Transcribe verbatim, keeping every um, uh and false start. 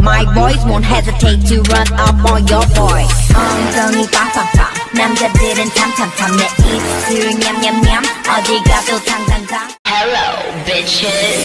My boys won't hesitate to run up on your boy. 엉덩이 빵빵빵 남자들은 탐탐탐 내 입술 냠냠냠 어디 가도 당당당. Hello bitches.